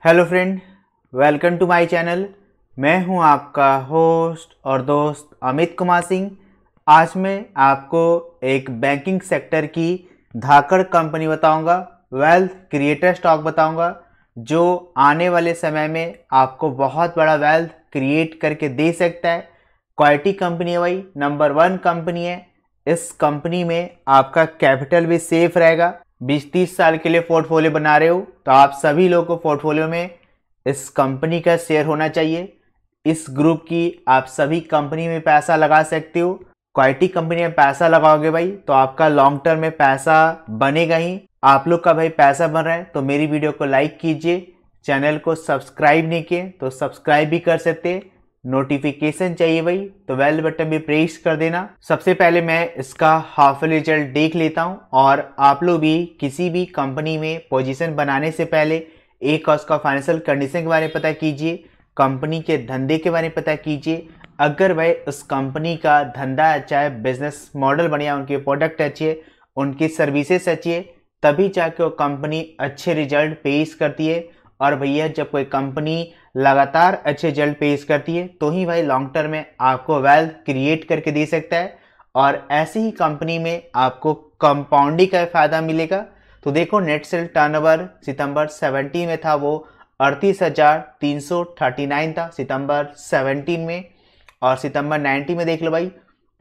Hello friend, welcome to my channel. मैं हूं आपका होस्ट और दोस्त अमित कुमार सिंह। आज मैं आपको एक बैंकिंग सेक्टर की धाकड़ कंपनी बताऊंगा, वेल्थ क्रिएटर स्टॉक बताऊंगा, जो आने वाले समय में आपको बहुत बड़ा वेल्थ क्रिएट करके दे सकता है। क्वालिटी कंपनी है भाई, नंबर 1 कंपनी है। इस कंपनी में आपका कैपिटल भी सेफ रहेगा। 20-30 साल के लिए पोर्टफोलियो बना रहे हो तो आप सभी लोगों को पोर्टफोलियो में इस कंपनी का शेयर होना चाहिए। इस ग्रुप की आप सभी कंपनी में पैसा लगा सकते हो। क्वालिटी कंपनी में पैसा लगाओगे भाई तो आपका लॉन्ग टर्म में पैसा बनेगा ही। आप लोग का भाई पैसा बन रहा है तो मेरी वीडियो को लाइक कीजिए। चैनल को सब्सक्राइब नहीं किए तो सब्सक्राइब भी कर सकते। नोटिफिकेशन चाहिए भाई तो बेल बटन भी प्रेस कर देना। सबसे पहले मैं इसका हाफ रिजल्ट देख लेता हूं और आप लोग भी किसी भी कंपनी में पोजीशन बनाने से पहले एक उसका फाइनेंशियल कंडीशन के बारे में पता कीजिए, कंपनी के धंधे के बारे में पता कीजिए। अगर भाई उस कंपनी का धंधा अच्छा है, बिजनेस मॉडल बढ़िया, उनके प्रोडक्ट अच्छे है, उनकी सर्विसेज अच्छी है, तभी जाके वो कंपनी अच्छे रिजल्ट पेश करती है। और भैया जब कोई कंपनी लगातार अच्छे रिजल्ट पेश करती है तो ही भाई लॉन्ग टर्म में आपको वेल्थ क्रिएट करके दे सकता है और ऐसी ही कंपनी में आपको कंपाउंडिंग का फायदा मिलेगा। तो देखो, नेट सेल टर्नओवर सितंबर 17 में था वो 38,339 था सितंबर 17 में, और सितंबर 19 में देख लो भाई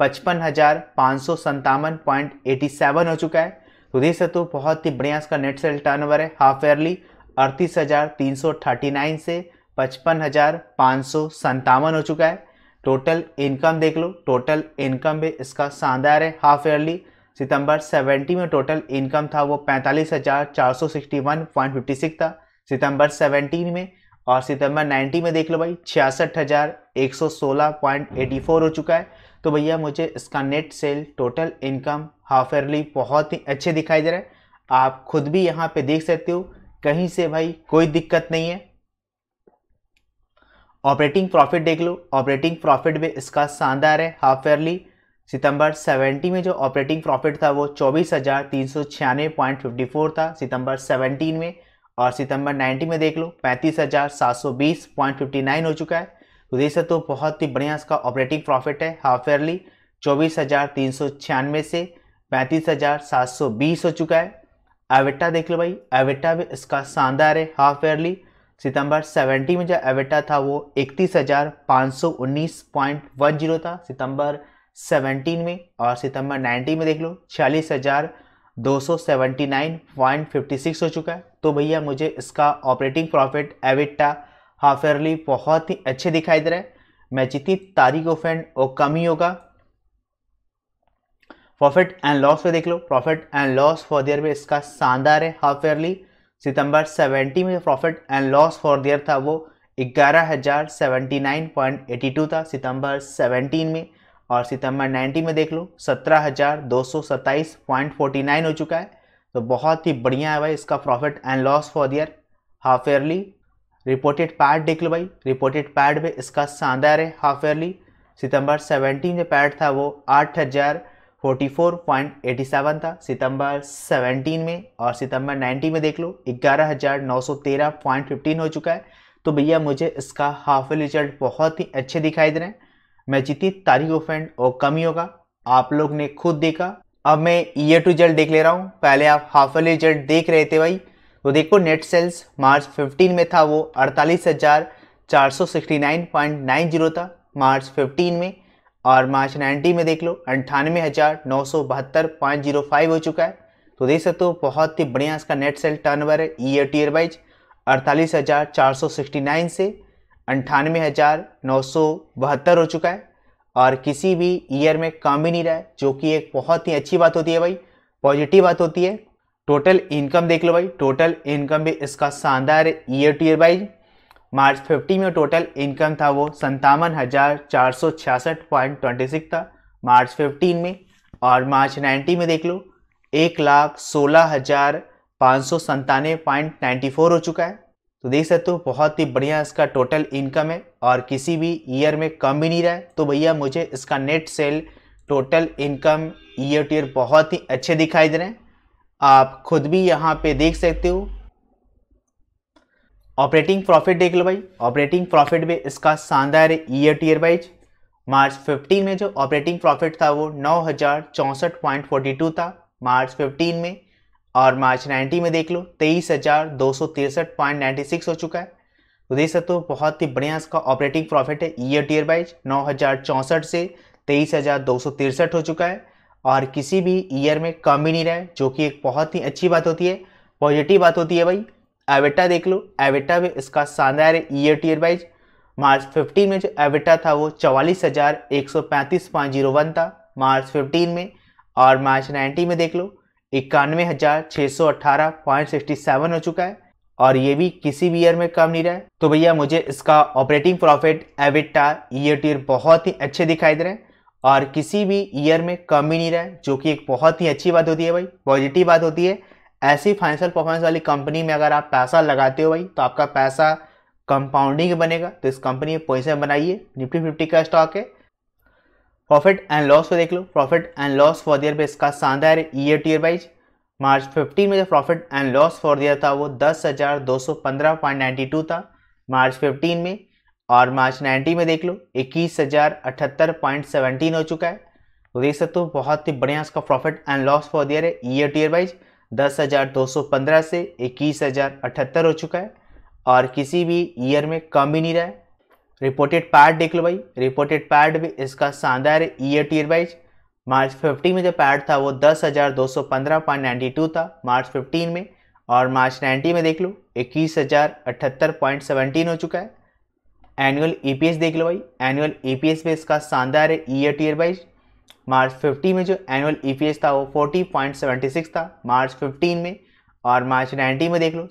55,557.87 हो चुका है। तो देख सकते हो बहुत ही बढ़िया इसका नेट सेल टर्नओवर है हाफ ईयरली। 38,339 से 55,557 हो चुका है। टोटल इनकम देख लो, टोटल इनकम भी इसका शानदार है हाफ ईयरली। सितंबर 70 में टोटल इनकम था वो 45,461.56 था सितंबर 17 में, और सितंबर 90 में देख लो भाई 66,116.84 हो चुका है। तो भैया मुझे इसका net sale total income half yearly बहुत ही अच्छे दिखाई दे रहा है। आप खुद भी यहाँ पे देख सकते हो, कहीं से भाई कोई दिक्कत नहीं है। ऑपरेटिंग प्रॉफिट देख लो, ऑपरेटिंग प्रॉफिट भी इसका शानदार है हाफ ईयरली। सितंबर 70 में जो ऑपरेटिंग प्रॉफिट था वो 24,396.54 था सितंबर 17 में, और सितंबर 90 में देख लो 35,720.59 हो चुका है। तो देख सकते हो बहुत ही बढ़िया इसका ऑपरेटिंग प्रॉफिट है हाफ ईयरली। 24,396 से 35,720 हो चुका है। एविटा देख लो भाई, एविटा भी इसका शानदार है हाफ ईयरली। सितंबर 70 में जो एविटा था वो 31,519.10 था सितंबर 17 में, और सितंबर 90 में देख लो 46,279.56 हो चुका है। तो भैया मुझे इसका operating profit EBITDA half yearly बहुत ही अच्छे दिखाई दे रहा है। मैं जितनी तारीख को फ्रेंड वो कम ही होगा। प्रॉफिट एंड लॉस पे देख लो, profit and loss for year में इसका शानदार है हाफ ईयरली। सितंबर 70 में profit and loss for year था वो 11,079.82 था सितंबर 17 में, और सितंबर 90 में देख लो 17,227.49 हो चुका है। तो बहुत ही बढ़िया है भाई इसका profit and loss for year half yearly. Reported पैड देख लो भाई, रिपोर्टेड पैड भी इसका शानदार है हाफ ईयरली। सितंबर 17 में पैड था वो 8,044.87 था सितंबर 17 में, और सितंबर 90 में देख लो 11,913.15 हो चुका है। तो भैया मुझे इसका हाफ रिजल्ट बहुत ही अच्छे दिखाई दे रहे हैं। मैं जितनी तारीख हो फ्रेंड वो कम ही होगा, आप लोग ने खुद देखा। अब मैं ईयर टू रिजल्ट देख ले रहा हूँ। पहले आप हाफ रिजल्ट देख रहे थे भाई, तो देखो नेट सेल्स मार्च 15 में था वो 48,469.90 था मार्च 15 में, और मार्च 90 में देख लो 98,972.05 हो चुका है। तो देख सकते हो बहुत ही बढ़िया इसका नेट सेल टर्नओवर है ईयर टू ईयर वाइज। 48,469 से 98,972 हो चुका है, और किसी भी ईयर में कम भी नहीं रहा है, जो कि एक बहुत ही अच्छी बात होती है भाई, पॉजिटिव बात होती है। टोटल इनकम देख लो भाई, टोटल इनकम भी इसका शानदार है year to year wise. March 50 में टोटल इनकम था वो 57,466.26 था मार्च 15 में, और मार्च 90 में देख लो 1,16,597.94 हो चुका है। तो देख सकते हो बहुत ही बढ़िया इसका टोटल इनकम है और किसी भी ईयर में कम भी नहीं रहा है। तो भैया मुझे इसका net sale total income year to year बहुत ही अच्छे दिखाई दे रहे हैं। आप खुद भी यहाँ पे देख सकते हो। ऑपरेटिंग प्रॉफिट देख लो भाई, ऑपरेटिंग प्रॉफिट भी इसका शानदार year to year wise. March 15 में जो ऑपरेटिंग प्रॉफिट था वो 9064.42 था मार्च 15 में, और मार्च 90 में देख लो 23,263.96 हो चुका है। तो देख सकते हो बहुत ही बढ़िया इसका ऑपरेटिंग प्रॉफिट है ईयर टू ईयर वाइज, 9064 से 23,263 हो चुका है, और किसी भी ईयर में कम भी नहीं रहा है, जो कि एक बहुत ही अच्छी बात होती है, पॉजिटिव बात होती है भाई। एबिटा देख लो, एबिटा भी इसका शानदार है year to year wise. March 15 में जो एबिटा था वो 44,135.01 था मार्च 15 में, और मार्च 90 में देख लो 91,618.67 हो चुका है, और ये भी किसी भी ईयर में कम नहीं रहा है। तो भैया मुझे इसका operating profit, EBITDA, year to year बहुत ही अच्छे दिखाई दे रहे हैं, और किसी भी ईयर में कम ही नहीं रहा है, जो कि एक बहुत ही अच्छी बात होती है भाई, पॉजिटिव बात होती है। ऐसी फाइनेंशियल परफॉर्मेंस वाली कंपनी में अगर आप पैसा लगाते हो भाई, तो आपका पैसा कंपाउंडिंग बनेगा। तो इस कंपनी में पोजीशन बनाइए, निफ्टी 50 का स्टॉक है। प्रॉफिट एंड लॉस को देख लो, profit and loss for year पे इसका शानदार है year to year wise. March 15 में जो profit and loss for year था वो 10,215.92 था मार्च 15 में, और मार्च 90 में देख लो 21,078.17 हो चुका है। तो देख सकते हो बहुत ही बढ़िया इसका profit and loss for year है ईयर टू ईयर वाइज, 10,215 से 21,078 हो चुका है, और किसी भी ईयर में कम भी नहीं रहा है। रिपोर्टेड पैड देख लो भाई, रिपोर्टेड पैड भी इसका शानदार है year to year wise. March 15 में जो पैड था वो 10,215.92 था मार्च 15 में, और मार्च 90 में देख लो 21,078.17 हो चुका है। एनुअल ईपीएस देख लो भाई, एनुअल ईपीएस भी इसका शानदार है year to year wise. March 15 में जो एनुअल ईपीएस था वो 40.76 था मार्च 15 में, और मार्च 90 में देख लो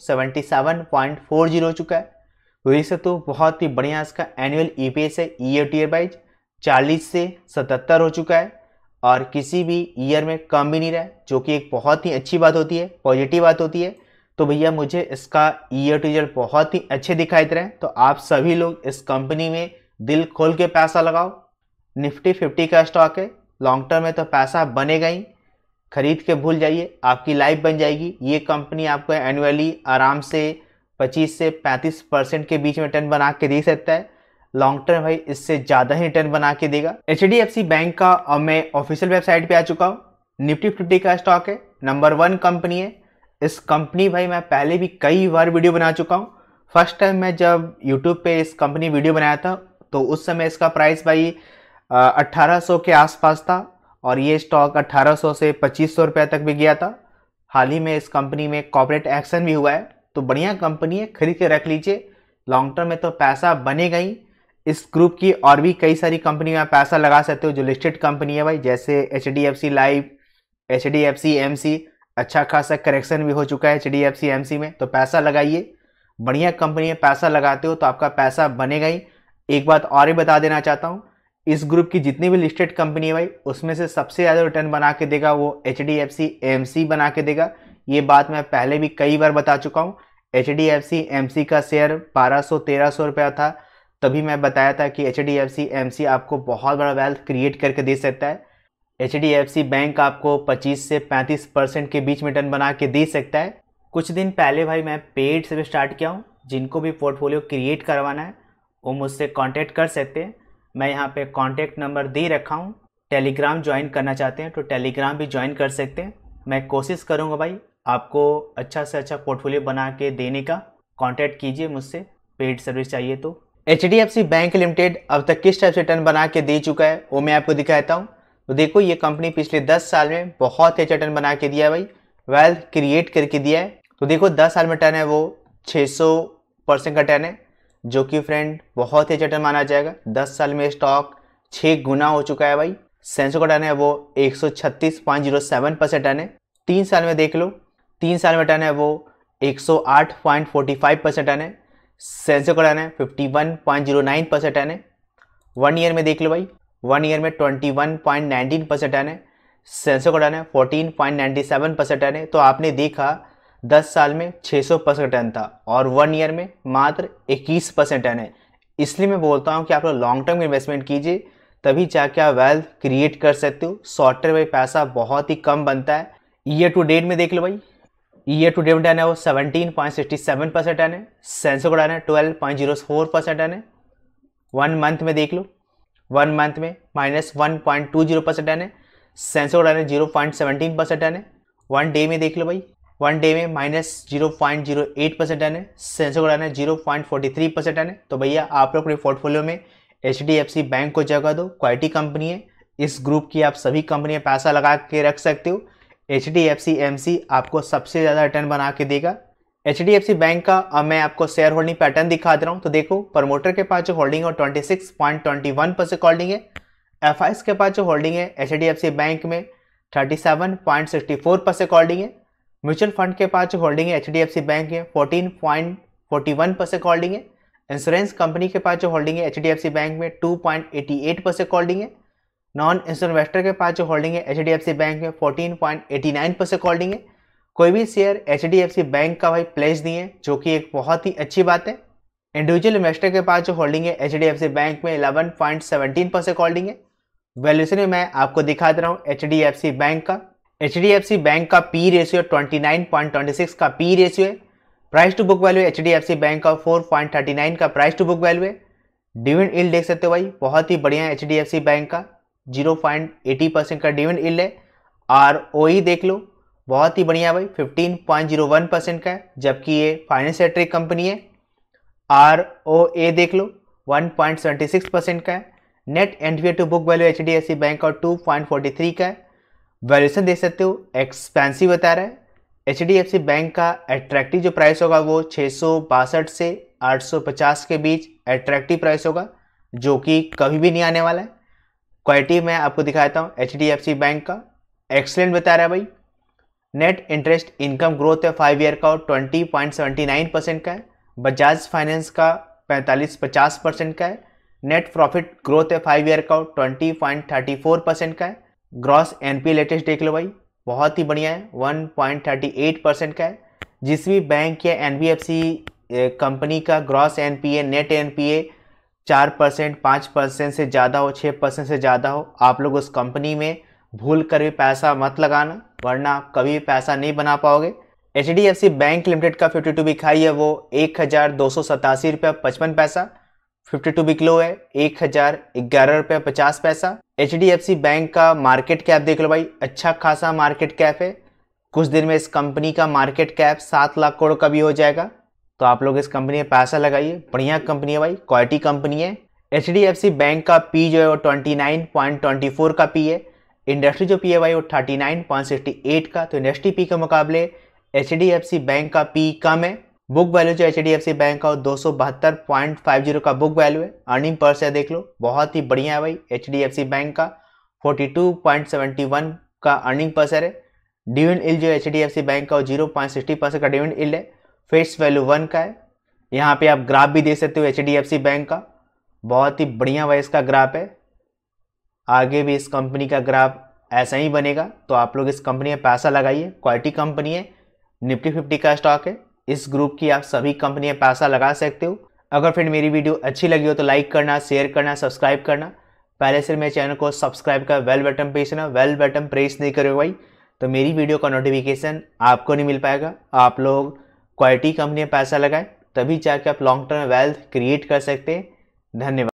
77.40 हो चुका है। तो देख सकते हो बहुत ही बढ़िया इसका एनुअल ईपीएस है ईयर टू ईयर वाइज, 40 से 77 हो चुका है, और किसी भी ईयर में कम भी नहीं रहा है, जो कि एक बहुत ही अच्छी बात होती है, पॉजिटिव बात होती है। तो भैया मुझे इसका ईयर टू ईयर बहुत ही अच्छे दिखाई दे रहे हैं। तो आप सभी लोग इस कंपनी में दिल खोल के पैसा लगाओ। निफ्टी 50 का स्टॉक है, लॉन्ग टर्म में तो पैसा बनेगा ही, खरीद के भूल जाइए, आपकी लाइफ बन जाएगी। ये कंपनी आपको एनुअली आराम से 25 से 35% के बीच में रिटर्न बना के दे सकता है। लॉन्ग टर्म भाई इससे ज़्यादा ही रिटर्न बना के देगा। HDFC बैंक का और मैं ऑफिशियल वेबसाइट पे आ चुका हूँ। निफ्टी 50 का स्टॉक है, नंबर 1 कंपनी है। इस कंपनी भाई मैं पहले भी कई बार वीडियो बना चुका हूँ। फर्स्ट टाइम मैं जब यूट्यूब पे इस कंपनी वीडियो बनाया था तो उस समय इसका प्राइस भाई 1800 के आसपास था, और ये स्टॉक 1800 से 2500 रुपये तक भी गया था। हाल ही में इस कंपनी में कॉर्पोरेट एक्शन भी हुआ है। तो बढ़िया कंपनी है, खरीद के रख लीजिए, लॉन्ग टर्म में तो पैसा बनेगा ही। इस ग्रुप की और भी कई सारी कंपनी में आप पैसा लगा सकते हो जो लिस्टेड कंपनी है भाई, जैसे HDFC लाइफ, HDFC AMC। अच्छा खासा करेक्शन भी हो चुका है HDFC AMC में, तो पैसा लगाइए, बढ़िया कंपनी में पैसा लगाते हो तो आपका पैसा बनेगा ही। एक बात और ही बता देना चाहता हूँ, इस ग्रुप की जितनी भी लिस्टेड कंपनी है भाई उसमें से सबसे ज़्यादा रिटर्न बना के देगा वो HDFC AMC बना के देगा। ये बात मैं पहले भी कई बार बता चुका हूँ। HDFC AMC का शेयर 1200-1300 रुपया था, तभी मैं बताया था कि HDFC AMC आपको बहुत बड़ा वेल्थ क्रिएट करके दे सकता है। HDFC बैंक आपको 25 से 35% के बीच में रिटर्न बना के दे सकता है। कुछ दिन पहले भाई मैं पेड से स्टार्ट किया हूँ, जिनको भी पोर्टफोलियो क्रिएट करवाना है वो मुझसे कांटेक्ट कर सकते हैं। मैं यहाँ पे कांटेक्ट नंबर दे रखा हूँ। टेलीग्राम ज्वाइन करना चाहते हैं तो टेलीग्राम भी ज्वाइन कर सकते हैं। मैं कोशिश करूँगा भाई आपको अच्छा से अच्छा पोर्टफोलियो बना के देने का। कांटेक्ट कीजिए मुझसे, पेड सर्विस चाहिए तो। HDFC बैंक लिमिटेड अब तक किस टाइप से रिटर्न बना के दे चुका है वो मैं आपको दिखाता हूँ। तो देखो ये कंपनी पिछले 10 साल में बहुत अच्छा रिटर्न बना के दिया है भाई, वेल्थ क्रिएट करके दिया है। तो देखो 10 साल में रिटर्न है वो 600% का रिटर्न है, जो कि फ्रेंड बहुत ही अच्छा रिटर्न माना जाएगा। 10 साल में स्टॉक 6 गुना हो चुका है भाई। सेंसो का रिटर्न है वो 136.07% रिटर्न है। 3 साल में देख लो, 3 साल में रिटर्न है वो 108.45% रिटर्न है। सेंसो का रिटर्न है 51.09% रिटर्न है। 1 ईयर में देख लो भाई, 1 ईयर में 21.19% रिटर्न है। सेंसो का रिटर्न है 14.97% रिटर्न है। तो आपने देखा 10 साल में 600% रिटर्न था और 1 ईयर में मात्र 21% रिटर्न है। इसलिए मैं बोलता हूँ कि आप लोग लॉन्ग टर्म इन्वेस्टमेंट कीजिए, तभी जाके आप वेल्थ क्रिएट कर सकते हो। शॉर्ट टर्म में पैसा बहुत ही कम बनता है। ईयर टू डेट में देख लो भाई, ईयर टू डेट रिटर्न है वो 17.67% रिटर्न है। सेंसेक्स रिटर्न है 12.04% रिटर्न है। 1 मंथ में देख लो, 1 मंथ में -1.20% रिटर्न है। सेंसेक्स रिटर्न है 0.17% रिटर्न है। 1 डे में देख लो भाई, 1 डे में -0.08% रिटर्न है। सेंसेक्स रिटर्न है 0.43% रिटर्न है। तो भैया आप लोग अपने पोर्टफोलियो में HDFC बैंक को जगह दो, क्वालिटी कंपनी है। इस ग्रुप की आप सभी कंपनियां पैसा लगा के रख सकते हो। HDFC AMC आपको सबसे ज़्यादा रिटर्न बना के देगा। HDFC बैंक का अब मैं आपको शेयर होल्डिंग पैटर्न दिखा दे रहा हूँ। तो देखो, प्रमोटर के पास जो होल्डिंग है 26.21% होल्डिंग है। FIs के पास जो होल्डिंग है HDFC बैंक में 37.64% होल्डिंग है। म्यूचुअल फंड के पास जो होल्डिंग है HDFC बैंक में 14.41% होल्डिंग है। इंश्योरेंस कंपनी के पास जो होल्डिंग है HDFC बैंक में 2.88% होल्डिंग है। नॉन इंश्योरेंस इन्वेस्टर के पास जो होल्डिंग है HDFC बैंक में 14.89% होल्डिंग है। कोई भी शेयर HDFC बैंक का भाई प्लेस दिए, जो कि एक बहुत ही अच्छी बात है। इंडिविजुअल इन्वेस्टर के पास जो होल्डिंग है HDFC बैंक में 11.17% होल्डिंग है। वैल्यूएशन में मैं आपको दिखा दे रहा हूँ HDFC बैंक का। HDFC बैंक का पी रेशियो 29.26 का पी रेशियो है। Price to book value HDFC bank का 4.39 का प्राइस टू बुक वैल्यू है। डिविडेंड यील्ड देख सकते हो भाई, बहुत ही बढ़िया है HDFC बैंक का, 0.80% का डिविडेंड यील्ड है। ROE देख लो, बहुत ही बढ़िया भाई, 15.01% का है, जबकि ये फाइनेंस सेक्टर कंपनी है। ROA देख लो, 1.76% का है। Net NPA to book value HDFC bank का 2.43 का है। वैल्यूएशन देख सकते हो, एक्सपेंसिव बता रहा है। HDFC बैंक का एट्रैक्टिव जो प्राइस होगा वो 662 से 850 के बीच एट्रैक्टिव प्राइस होगा, जो कि कभी भी नहीं आने वाला है। क्वालिटी मैं आपको दिखाता हूँ HDFC बैंक का, एक्सलेंट बता रहा है भाई। नेट इंटरेस्ट इनकम ग्रोथ है 5 ईयर का 20.79% का है। बजाज फाइनेंस का 45-50% का है। नेट प्रॉफिट ग्रोथ है 5 ईयर का 20.34% का है। ग्रॉस NPA लेटेस्ट देख लो भाई, बहुत ही बढ़िया है, 1.38% का है। जिस भी बैंक या NBFC कंपनी का ग्रॉस NPA नेट NPA 4%, 5% से ज़्यादा हो, 6% से ज़्यादा हो, आप लोग उस कंपनी में भूल कर भी पैसा मत लगाना, वरना कभी पैसा नहीं बना पाओगे। HDFC बैंक लिमिटेड का 52 वीक हाई है वो 1287 रुपये 55 पैसा। 52 वीक लो है 1011 रुपये 50 पैसा। HDFC बैंक का मार्केट कैप देख लो भाई, अच्छा खासा मार्केट कैप है। कुछ दिन में इस कंपनी का मार्केट कैप 7 लाख करोड़ का भी हो जाएगा। तो आप लोग इस कंपनी में पैसा लगाइए, बढ़िया कंपनी है भाई, क्वालिटी कंपनी है। HDFC बैंक का पी जो है वो 29.24 का पी है। इंडस्ट्री जो पी है भाई वो 39.68 का। तो इंडस्ट्री पी के मुकाबले HDFC बैंक का पी कम है। बुक वैल्यू जो HDFC बैंक का 272.50 का बुक वैल्यू है। अर्निंग पर शेयर देख लो, बहुत ही बढ़िया है भाई HDFC बैंक का, 42.71 का अर्निंग पर शेयर है। डिविडेंड यील्ड जो HDFC बैंक का 0.60% का डिविडेंड यील्ड है। फेस वैल्यू 1 का है। यहाँ पे आप ग्राफ भी देख सकते हो HDFC बैंक का, बहुत ही बढ़िया भाई इसका ग्राफ है। आगे भी इस कंपनी का ग्राफ ऐसा ही बनेगा। तो आप लोग इस कंपनी में पैसा लगाइए, क्वालिटी कंपनी है, निफ्टी 50 का स्टॉक है। इस ग्रुप की आप सभी कंपनी में पैसा लगा सकते हो। अगर फ्रेंड मेरी वीडियो अच्छी लगी हो तो लाइक करना, शेयर करना, सब्सक्राइब करना। पहले से मेरे चैनल को सब्सक्राइब कर बेल बटन प्रेस करना, बेल बटन प्रेस नहीं करोगे भाई तो मेरी वीडियो का नोटिफिकेशन आपको नहीं मिल पाएगा। आप लोग क्वालिटी कंपनी में पैसा लगाएं, तभी जाके आप लॉन्ग टर्म वेल्थ क्रिएट कर सकते हैं। धन्यवाद।